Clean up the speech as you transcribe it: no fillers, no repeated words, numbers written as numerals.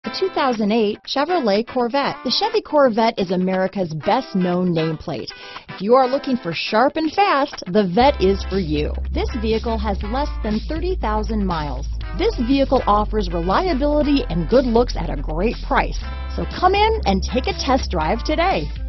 The 2008 Chevrolet Corvette. The Chevy Corvette is America's best-known nameplate. If you are looking for sharp and fast, the Vette is for you. This vehicle has less than 30,000 miles. This vehicle offers reliability and good looks at a great price. So come in and take a test drive today.